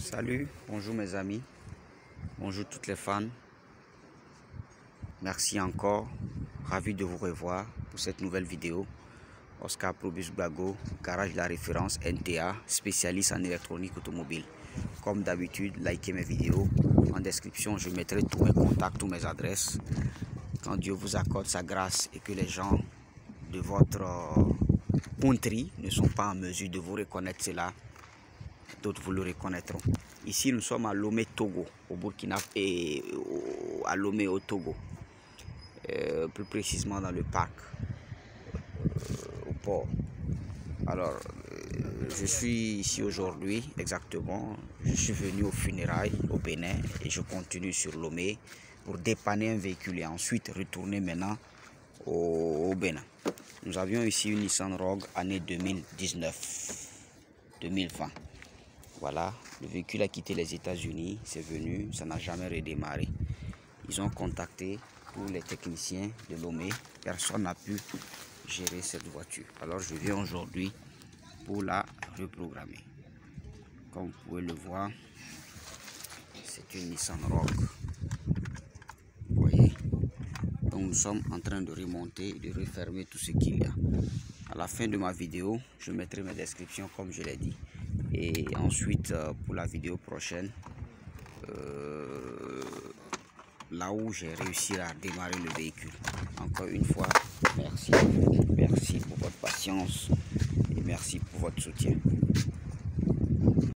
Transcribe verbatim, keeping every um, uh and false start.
Salut, bonjour mes amis, bonjour toutes les fans. Merci encore, ravi de vous revoir pour cette nouvelle vidéo. Oscar Probus Bago, garage de la référence N T A, spécialiste en électronique automobile. Comme d'habitude, likez mes vidéos. En description, je mettrai tous mes contacts, toutes mes adresses. Quand Dieu vous accorde sa grâce et que les gens de votre country ne sont pas en mesure de vous reconnaître cela, d'autres vous le reconnaîtront. Ici, nous sommes à Lomé, Togo, au Burkina et à Lomé, au Togo. Euh, plus précisément dans le parc, euh, au port. Alors, euh, je suis ici aujourd'hui, exactement. Je suis venu aux funérailles au Bénin et je continue sur Lomé pour dépanner un véhicule et ensuite retourner maintenant au, au Bénin. Nous avions ici une Nissan Rogue année deux mille dix-neuf deux mille vingt. Voilà, le véhicule a quitté les États-Unis, c'est venu, ça n'a jamais redémarré. Ils ont contacté tous les techniciens de Lomé, personne n'a pu gérer cette voiture. Alors je viens aujourd'hui pour la reprogrammer. Comme vous pouvez le voir, c'est une Nissan Rogue. Vous voyez, donc nous sommes en train de remonter et de refermer tout ce qu'il y a. À la fin de ma vidéo, je mettrai mes descriptions comme je l'ai dit. Et ensuite, pour la vidéo prochaine, euh, là où j'ai réussi à démarrer le véhicule. Encore une fois, merci. Merci pour votre patience et merci pour votre soutien.